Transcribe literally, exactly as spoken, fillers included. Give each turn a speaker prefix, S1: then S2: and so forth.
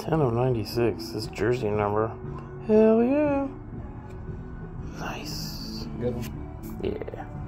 S1: ten of ninety-six. This jersey number. Hell yeah. Nice.
S2: Good one.
S1: Yeah.